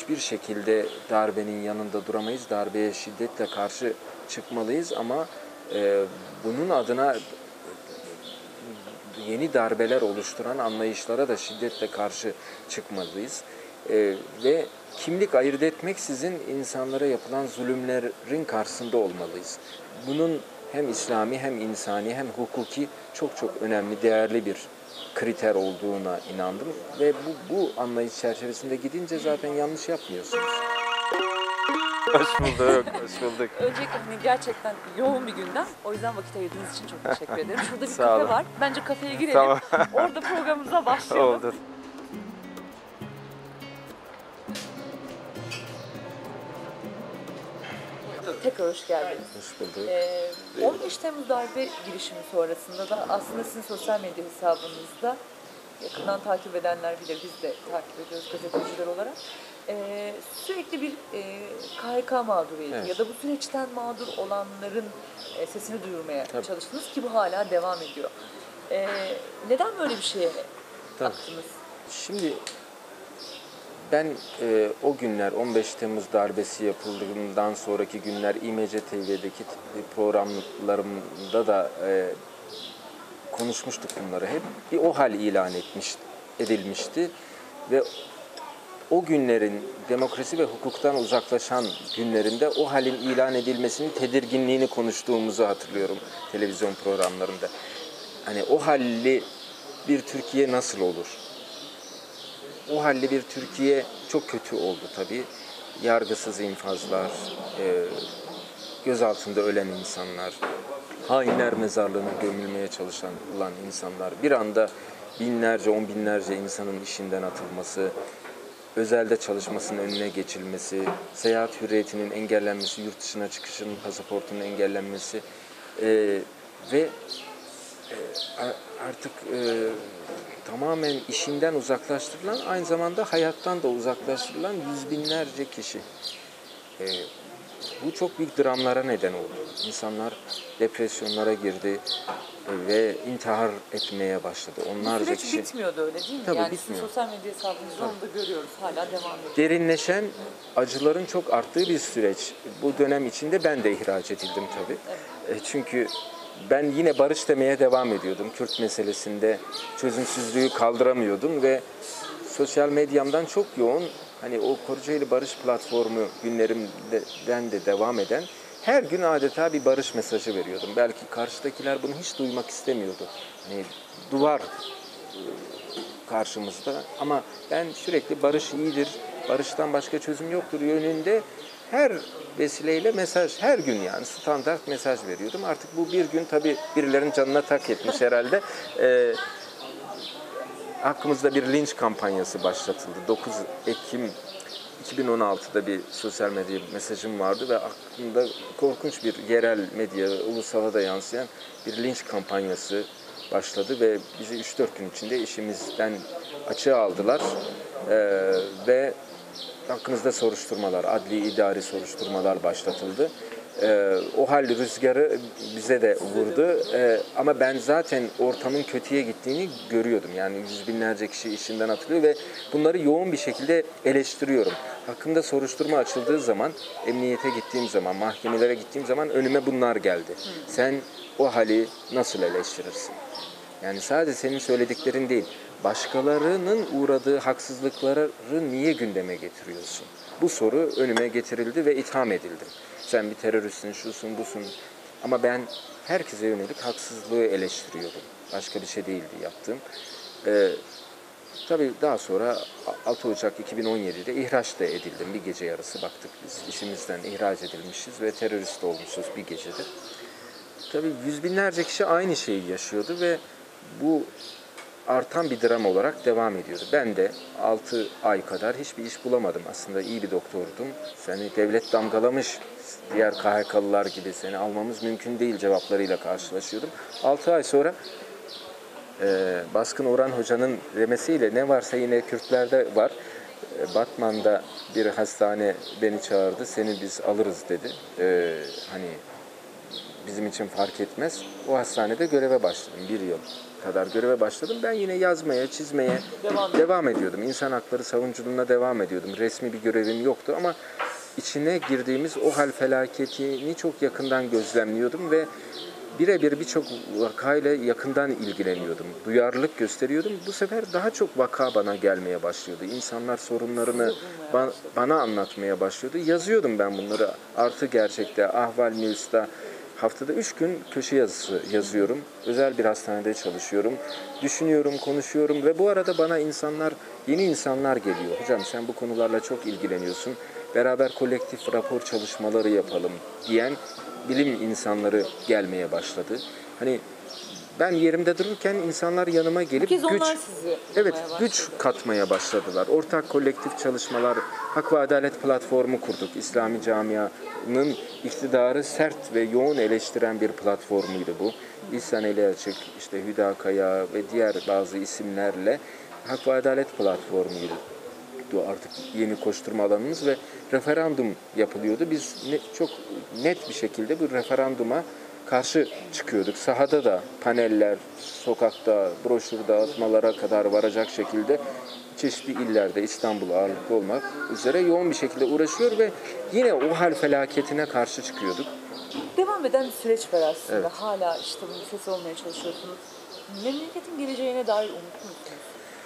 hiçbir şekilde darbenin yanında duramayız. Darbeye şiddetle karşı çıkmalıyız ama bunun adına yeni darbeler oluşturan anlayışlara da şiddetle karşı çıkmalıyız. Ve kimlik ayırt etmeksizin insanlara yapılan zulümlerin karşısında olmalıyız. Bunun hem İslami hem insani hem hukuki çok çok önemli, değerli bir kriter olduğuna inandım. Ve bu anlayış çerçevesinde gidince zaten yanlış yapmıyorsunuz. Hoş bulduk, hoş bulduk. Öncelikle hani gerçekten yoğun bir gündem. O yüzden vakit ayırdığınız için çok teşekkür ederim. Şurada bir Sağ kafe olun. var. Bence kafeye girelim. Tamam. Orada programımıza başlayalım. Oldu. Tekrar hoş geldiniz. Hoş bulduk. 15 Temmuz darbe girişimi sonrasında da aslında sizin sosyal medya hesabınızda yakından takip edenler bilir, biz de takip ediyoruz gazeteciler olarak. Sürekli bir KHK mağduriyeti Evet. ya da bu süreçten mağdur olanların sesini duyurmaya Tabii. çalıştınız ki bu hala devam ediyor. Neden böyle bir şeye Tabii. baktınız? Şimdi ben o günler 15 Temmuz darbesi yapıldığından sonraki günler İMC TV'deki programlarımda da konuşmuştuk bunları hep. Bir OHAL ilan edilmişti ve o günlerin demokrasi ve hukuktan uzaklaşan günlerinde OHAL'in ilan edilmesinin tedirginliğini konuştuğumuzu hatırlıyorum televizyon programlarında. Hani OHAL'li bir Türkiye nasıl olur? O halde bir Türkiye çok kötü oldu tabii. Yargısız infazlar, gözaltında ölen insanlar, hainler mezarlığına gömülmeye çalışan insanlar, bir anda binlerce, on binlerce insanın işinden atılması, özelde çalışmasının önüne geçilmesi, seyahat hürriyetinin engellenmesi, yurt dışına çıkışın pasaportunun engellenmesi ve artık tamamen işinden uzaklaştırılan, aynı zamanda hayattan da uzaklaştırılan yüz binlerce kişi. Bu çok büyük dramlara neden oldu. İnsanlar depresyonlara girdi ve intihar etmeye başladı. Onlarca Süreç kişi. bitmiyordu öyle değil mi? Tabii Yani bitmiyor. sizin sosyal medya hesabınızda onu da görüyoruz. Hala devam ediyor. Derinleşen acıların çok arttığı bir süreç. Bu dönem içinde ben de ihraç edildim tabii. Çünkü ben yine barış demeye devam ediyordum. Kürt meselesinde çözümsüzlüğü kaldıramıyordum ve sosyal medyamdan çok yoğun, hani o Kocaeli Barış Platformu günlerimden de devam eden her gün adeta bir barış mesajı veriyordum. Belki karşıdakiler bunu hiç duymak istemiyordu. Hani duvar karşımızda ama ben sürekli barış iyidir, barıştan başka çözüm yoktur yönünde her vesileyle mesaj, her gün yani standart mesaj veriyordum. Artık bu bir gün tabii birilerinin canına tak etmiş herhalde. Hakkımızda bir linç kampanyası başlatıldı. 9 Ekim 2016'da bir sosyal medya mesajım vardı ve aklımda korkunç bir yerel medya, ulusala da yansıyan bir linç kampanyası başladı ve bizi 3-4 gün içinde işimizden açığa aldılar ve hakkımızda soruşturmalar, adli idari soruşturmalar başlatıldı. O hal rüzgarı bize de vurdu ama ben zaten ortamın kötüye gittiğini görüyordum. Yani yüz binlerce kişi işinden atılıyor ve bunları yoğun bir şekilde eleştiriyorum. Hakkımda soruşturma açıldığı zaman, emniyete gittiğim zaman, mahkemelere gittiğim zaman önüme bunlar geldi. Sen o hali nasıl eleştirirsin? Yani sadece senin söylediklerin değil, başkalarının uğradığı haksızlıkları niye gündeme getiriyorsun? Bu soru önüme getirildi ve itham edildim. Sen bir teröristsin, şusun, busun. Ama ben herkese yönelik haksızlığı eleştiriyordum. Başka bir şey değildi yaptığım. Tabii daha sonra 6 Ocak 2017'de ihraç da edildim. Bir gece yarısı baktık biz işimizden ihraç edilmişiz ve terörist olmuşuz bir gecede. Tabii yüz binlerce kişi aynı şeyi yaşıyordu ve bu artan bir dram olarak devam ediyordu. Ben de 6 ay kadar hiçbir iş bulamadım. Aslında iyi bir doktordum. Seni devlet damgalamış, diğer KHK'lılar gibi seni almamız mümkün değil cevaplarıyla karşılaşıyordum. 6 ay sonra Baskın Orhan Hoca'nın demesiyle ne varsa yine Kürtlerde var. Batman'da bir hastane beni çağırdı. Seni biz alırız dedi. Hani bizim için fark etmez. O hastanede göreve başladım 1 yıl kadar göreve başladım. Ben yine yazmaya, çizmeye devam ediyordum. İnsan hakları savunuculuğuna devam ediyordum. Resmi bir görevim yoktu ama içine girdiğimiz o hal felaketini çok yakından gözlemliyordum ve birebir birçok vakayla yakından ilgileniyordum. Duyarlılık gösteriyordum. Bu sefer daha çok vaka bana gelmeye başlıyordu. İnsanlar sorunlarını bana anlatmaya başlıyordu. Yazıyordum ben bunları. Artı Gerçek'te, Ahval News'ta haftada 3 gün köşe yazısı yazıyorum. Özel bir hastanede çalışıyorum. Düşünüyorum, konuşuyorum ve bu arada bana yeni insanlar geliyor. Hocam sen bu konularla çok ilgileniyorsun. Beraber kolektif rapor çalışmaları yapalım diyen bilim insanları gelmeye başladı. Hani ben yerimde dururken insanlar yanıma gelip güç katmaya başladılar. Ortak kolektif çalışmalar, Hak ve Adalet platformu kurduk. İslami camianın iktidarı sert ve yoğun eleştiren bir platformuydu bu. İhsan Eli Açık, işte Hüda Kaya ve diğer bazı isimlerle Hak ve Adalet platformuydu. Artık yeni koşturma alanımız ve referandum yapılıyordu. Biz çok net bir şekilde bu referanduma karşı çıkıyorduk. Sahada da paneller, sokakta, broşür dağıtmalara kadar varacak şekilde çeşitli illerde, İstanbul ağırlıklı olmak üzere yoğun bir şekilde uğraşıyor ve yine o hal felaketine karşı çıkıyorduk. Devam eden bir süreç var aslında. Evet. Hala işte bunun sesi olmaya çalışıyorsunuz. Memleketin geleceğine dair umutlu musunuz?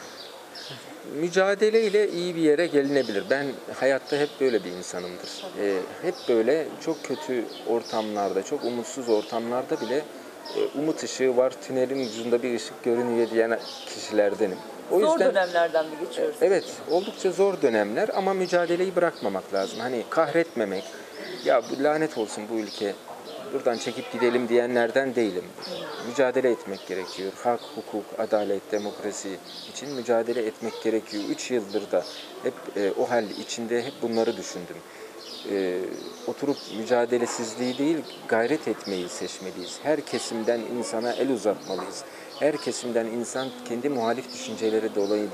Mücadeleyle iyi bir yere gelinebilir. Ben hayatta hep böyle bir insanımdır. Hep böyle çok kötü ortamlarda, çok umutsuz ortamlarda bile umut ışığı var, tünelin ucunda bir ışık görünüyor diyen kişilerdenim. Zor dönemlerden mi geçiyoruz? Evet, oldukça zor dönemler ama mücadeleyi bırakmamak lazım. Hani kahretmemek, ya bu lanet olsun bu ülke, buradan çekip gidelim diyenlerden değilim. Mücadele etmek gerekiyor. Hak, hukuk, adalet, demokrasi için mücadele etmek gerekiyor. 3 yıldır da hep o hal içinde hep bunları düşündüm. Oturup mücadelesizliği değil, gayret etmeyi seçmeliyiz. Her kesimden insana el uzatmalıyız. Her kesimden insan kendi muhalif düşünceleri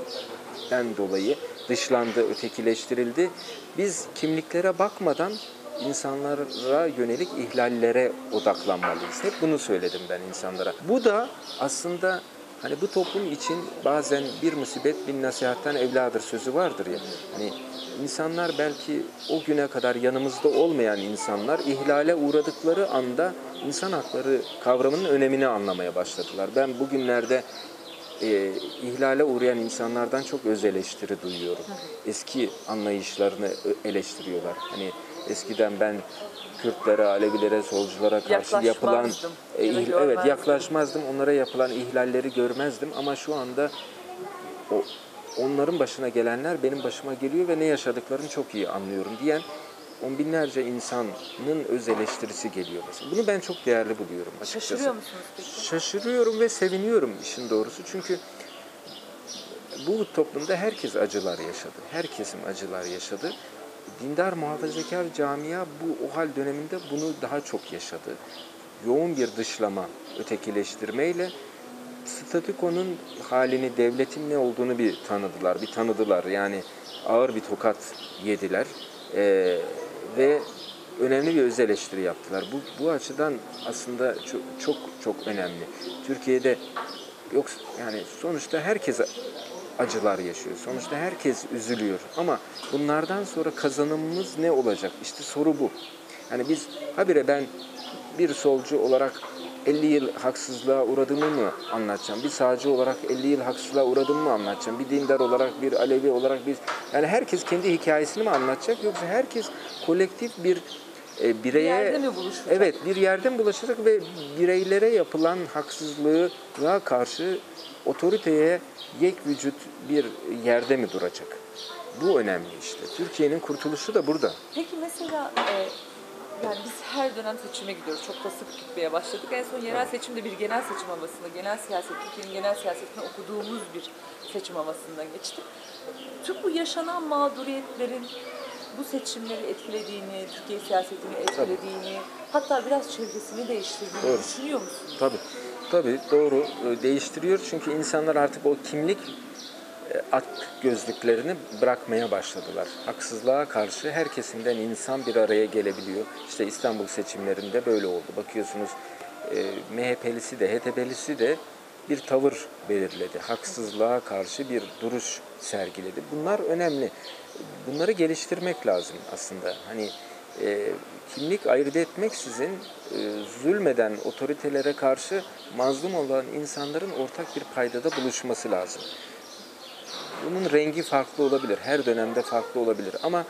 dolayı dışlandı, ötekileştirildi. Biz kimliklere bakmadan insanlara yönelik ihlallere odaklanmalıyız. Hep bunu söyledim ben insanlara. Bu da aslında hani bu toplum için bazen bir musibet bin nasihattan evladır sözü vardır ya. Hani insanlar belki o güne kadar yanımızda olmayan insanlar ihlale uğradıkları anda insan hakları kavramının önemini anlamaya başladılar. Ben bugünlerde ihlale uğrayan insanlardan çok öz eleştiri duyuyorum. Eski anlayışlarını eleştiriyorlar. Hani eskiden ben Kürtlere, Alevilere, solculara karşı yapılan yaklaşmazdım. Onlara yapılan ihlalleri görmezdim ama şu anda onların başına gelenler benim başıma geliyor ve ne yaşadıklarını çok iyi anlıyorum diyen on binlerce insanın öz eleştirisi geliyor mesela. Bunu ben çok değerli buluyorum açıkçası. Şaşırıyor musunuz peki? Şaşırıyorum ve seviniyorum işin doğrusu. Çünkü bu toplumda herkes acılar yaşadı. Her kesim acılar yaşadı. Dindar muhafazakar camia o hal döneminde bunu daha çok yaşadı. Yoğun bir dışlama, ötekileştirmeyle statükonun halini, devletin ne olduğunu bir tanıdılar. Yani ağır bir tokat yediler ve önemli bir öz eleştiri yaptılar. Bu açıdan aslında çok önemli. Türkiye'de yani sonuçta herkes acılar yaşıyor. Sonuçta herkes üzülüyor. Ama bunlardan sonra kazanımımız ne olacak? İşte soru bu. Yani biz habire ben bir solcu olarak 50 yıl haksızlığa uğradığımı mı anlatacağım? Bir sağcı olarak 50 yıl haksızlığa uğradığımı mı anlatacağım? Bir dindar olarak, bir Alevi olarak yani herkes kendi hikayesini mi anlatacak? Yoksa herkes kolektif bir bireye... Bir yerde mi buluşacak? Evet, bir yerde mi buluşacak ve bireylere yapılan haksızlığa karşı otoriteye yek vücut bir yerde mi duracak? Bu önemli işte. Türkiye'nin kurtuluşu da burada. Peki mesela yani biz her dönem seçime gidiyoruz. Çok da sık gitmeye başladık. En son yerel seçimde bir genel seçim havasında, Türkiye'nin genel siyasetini okuduğumuz bir seçim havasında geçti. Tüm bu yaşanan mağduriyetlerin bu seçimleri etkilediğini, Türkiye siyasetini etkilediğini, hatta biraz çevresini değiştirdiğini düşünüyor musunuz? Tabii doğru değiştiriyor çünkü insanlar artık o kimlik at gözlüklerini bırakmaya başladılar. Haksızlığa karşı her kesimden insan bir araya gelebiliyor. İşte İstanbul seçimlerinde böyle oldu. Bakıyorsunuz MHP'lisi de HDP'lisi de bir tavır belirledi. Haksızlığa karşı bir duruş sergiledi. Bunlar önemli. Bunları geliştirmek lazım aslında. Hani kimlik ayırt etmeksizin zulmeden otoritelere karşı mazlum olan insanların ortak bir paydada buluşması lazım. Bunun rengi farklı olabilir, her dönemde farklı olabilir ama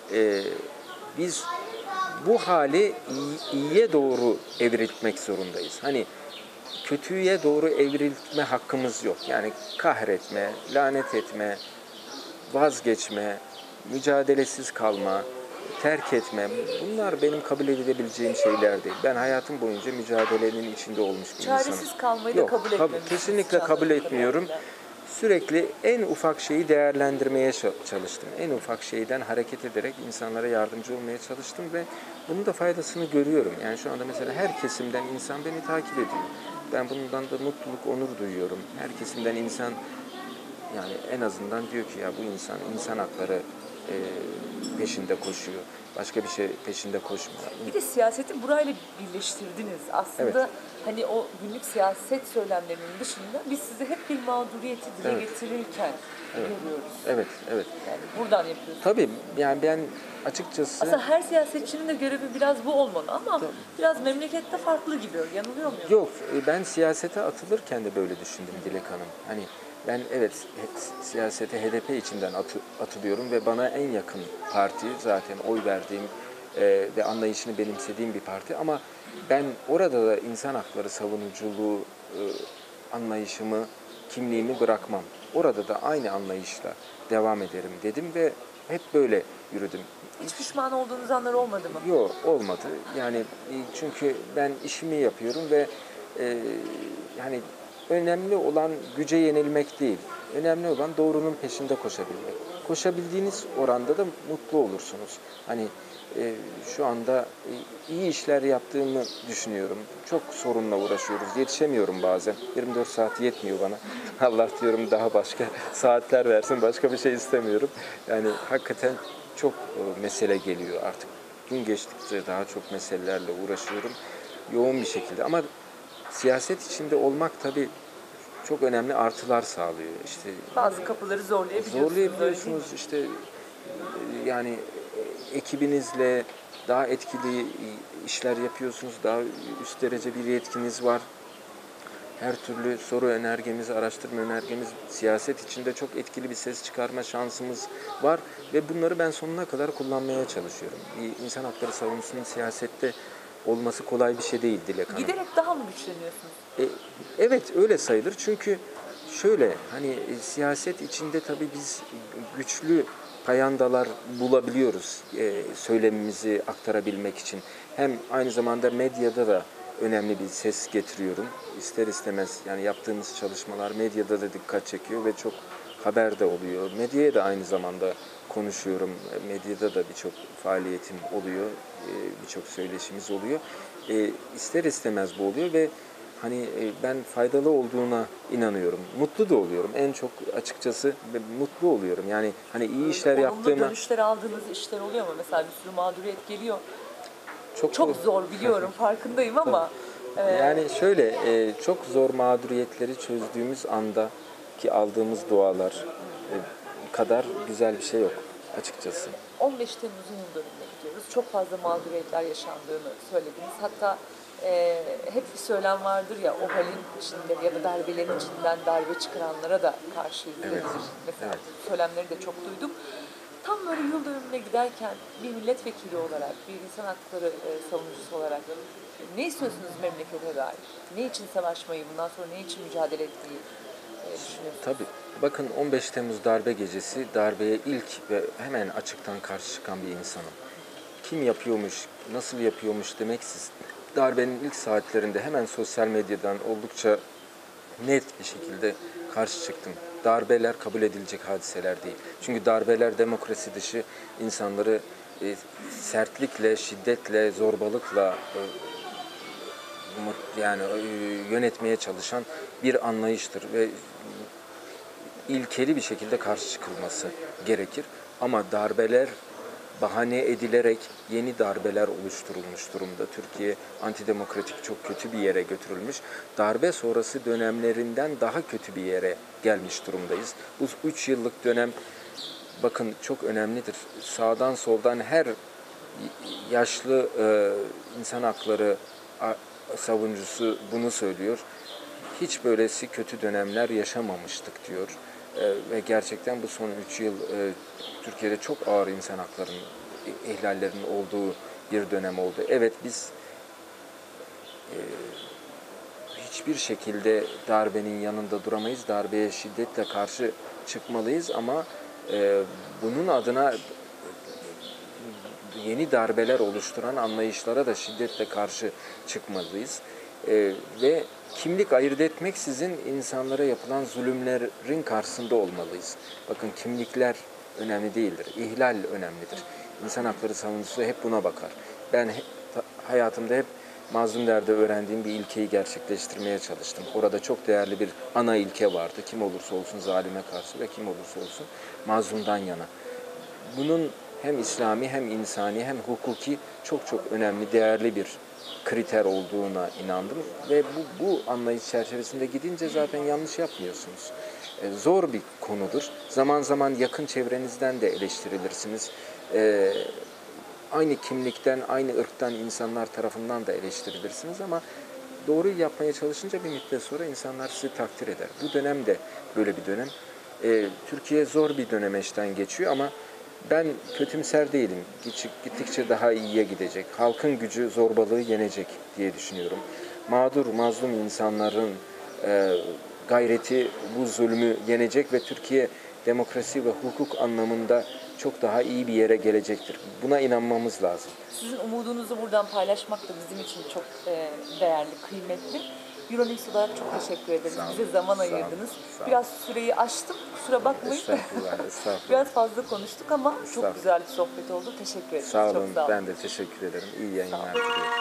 biz bu hali iyiye doğru evriltmek zorundayız. Hani kötüye doğru evriltme hakkımız yok. Yani kahretme, lanet etme, vazgeçme, mücadelesiz kalma, terk etme. Bunlar benim kabul edilebileceğim şeyler değil. Ben hayatım boyunca mücadelenin içinde olmuş bir insanım. Çaresiz kalmayı da kabul etmemişsiniz. Kesinlikle kabul etmiyorum. Sürekli en ufak şeyi değerlendirmeye çalıştım. En ufak şeyden hareket ederek insanlara yardımcı olmaya çalıştım ve bunun da faydasını görüyorum. Yani şu anda mesela her kesimden insan beni takip ediyor. Ben bundan da mutluluk, onur duyuyorum. Her kesimden insan yani en azından diyor ki ya bu insan hakları peşinde koşuyor. Başka bir şey peşinde koşmuyor. Bir de siyaseti burayla birleştirdiniz. Aslında Evet. hani o günlük siyaset söylemlerinin dışında biz sizi hep bir mağduriyeti dile Evet. getirirken görüyoruz. Evet, evet. Yani buradan yapıyorsunuz. Tabii yani ben açıkçası Aslında her siyasetçinin de görevi biraz bu olmalı ama biraz memlekette farklı gibi. Yanılıyor muyum? yok, ben siyasete atılırken de böyle düşündüm Dilek Hanım. Hani ben evet siyasete HDP içinden atılıyorum ve bana en yakın parti zaten oy verdiğim ve anlayışını benimsediğim bir parti ama ben orada da insan hakları savunuculuğu anlayışımı, kimliğimi bırakmam. Orada da aynı anlayışla devam ederim dedim ve hep böyle yürüdüm. Hiç pişman olduğunuz anlar olmadı mı? Yok olmadı. Yani çünkü ben işimi yapıyorum ve yani önemli olan güce yenilmek değil. Önemli olan doğrunun peşinde koşabilmek. Koşabildiğiniz oranda da mutlu olursunuz. Hani şu anda iyi işler yaptığımı düşünüyorum. Çok sorunla uğraşıyoruz. Yetişemiyorum bazen. 24 saat yetmiyor bana. Allah diyorum daha başka saatler versin. Başka bir şey istemiyorum. Yani hakikaten çok mesele geliyor artık. Gün geçtikçe daha çok meselelerle uğraşıyorum. Yoğun bir şekilde. Ama siyaset içinde olmak tabii çok önemli artılar sağlıyor. İşte Bazı kapıları zorlayabiliyorsunuz. zorlayabiliyorsunuz. İşte yani ekibinizle daha etkili işler yapıyorsunuz. Daha üst derece bir yetkiniz var. Her türlü soru önergemiz, araştırma önergemiz, siyaset içinde çok etkili bir ses çıkarma şansımız var ve bunları ben sonuna kadar kullanmaya çalışıyorum. Bir insan hakları savunucusunun siyasette olması kolay bir şey değil Dilek Hanım. Giderek daha mı güçleniyorsunuz? Evet öyle sayılır çünkü şöyle hani siyaset içinde tabii biz güçlü payandalar bulabiliyoruz söylemimizi aktarabilmek için. Hem aynı zamanda medyada da önemli bir ses getiriyorum. İster istemez yani yaptığımız çalışmalar medyada da dikkat çekiyor ve çok haber de oluyor. Medyaya da aynı zamanda konuşuyorum. Medyada da birçok faaliyetim oluyor. Birçok söyleşimiz oluyor. İster istemez bu oluyor ve hani ben faydalı olduğuna inanıyorum. Mutlu da oluyorum. En çok açıkçası mutlu oluyorum. Yani hani iyi işler Olumlu yaptığıma dönüşler aldığınız işler oluyor mu? Mesela bir sürü mağduriyet geliyor. çok Çok zor biliyorum, farkındayım ama yani şöyle çok zor mağduriyetleri çözdüğümüz anda ki aldığımız dualar kadar güzel bir şey yok açıkçası. 15 Temmuz'un yıl dönümüne gidiyoruz. Çok fazla mağduriyetler yaşandığını söylediniz. Hatta hep bir söylem vardır ya, o halin içinde ya da darbelerin içinden darbe çıkaranlara da karşı izlenir. Evet, Mesela evet. söylemleri de çok duydum. Tam böyle yıl dönümüne giderken bir milletvekili olarak, bir insan hakları savunucusu olarak ne istiyorsunuz memlekete dair? Ne için savaşmayı, bundan sonra ne için mücadele etmeyi düşünüyorsunuz? Tabii. Bakın 15 Temmuz darbe gecesi darbeye ilk ve hemen açıktan karşı çıkan bir insanım. Kim yapıyormuş, nasıl yapıyormuş demeksiz. Darbenin ilk saatlerinde hemen sosyal medyadan oldukça net bir şekilde karşı çıktım. Darbeler kabul edilecek hadiseler değil. Çünkü darbeler demokrasi dışı insanları sertlikle, şiddetle, zorbalıkla yani yönetmeye çalışan bir anlayıştır ve ilkeli bir şekilde karşı çıkılması gerekir. Ama darbeler bahane edilerek yeni darbeler oluşturulmuş durumda. Türkiye antidemokratik, çok kötü bir yere götürülmüş. Darbe sonrası dönemlerinden daha kötü bir yere gelmiş durumdayız. Bu 3 yıllık dönem bakın çok önemlidir. Sağdan soldan her yaşlı insan hakları savunucusu bunu söylüyor. Hiç böylesi kötü dönemler yaşamamıştık diyor. Ve gerçekten bu son 3 yıl Türkiye'de çok ağır insan haklarının ihlallerinin olduğu bir dönem oldu. Evet, biz hiçbir şekilde darbenin yanında duramayız. Darbeye şiddetle karşı çıkmalıyız ama bunun adına yeni darbeler oluşturan anlayışlara da şiddetle karşı çıkmalıyız. Ve kimlik ayırt etmeksizin insanlara yapılan zulümlerin karşısında olmalıyız. Bakın, kimlikler önemli değildir, ihlal önemlidir. İnsan hakları savunucusu hep buna bakar. Ben hayatımda hep Mazlum Der'de öğrendiğim bir ilkeyi gerçekleştirmeye çalıştım. Orada çok değerli bir ana ilke vardı. Kim olursa olsun zalime karşı ve kim olursa olsun mazlumdan yana. Bunun hem İslami hem insani hem hukuki çok çok önemli, değerli bir kriter olduğuna inandım. Ve bu anlayış çerçevesinde gidince zaten yanlış yapmıyorsunuz. Zor bir konudur. Zaman zaman yakın çevrenizden de eleştirilirsiniz. Aynı kimlikten, aynı ırktan insanlar tarafından da eleştirilirsiniz ama doğruyu yapmaya çalışınca bir müddet sonra insanlar sizi takdir eder. Bu dönem de böyle bir dönem. Türkiye zor bir dönemeçten geçiyor ama ben kötümser değilim. Gittikçe daha iyiye gidecek. Halkın gücü zorbalığı yenecek diye düşünüyorum. Mağdur, mazlum insanların gayreti bu zulmü yenecek ve Türkiye demokrasi ve hukuk anlamında çok daha iyi bir yere gelecektir. Buna inanmamız lazım. Sizin umudunuzu buradan paylaşmak da bizim için çok değerli, kıymetli. Euronews olarak çok teşekkür ederiz. Bize zaman ayırdınız. Biraz süreyi aştım. Kusura bakmayın. Estağfurullah. Biraz fazla konuştuk ama çok güzel bir sohbet oldu. Teşekkür ederim. Sağ olun. Çok sağ olun. Ben de teşekkür ederim. İyi yayınlar diliyorum.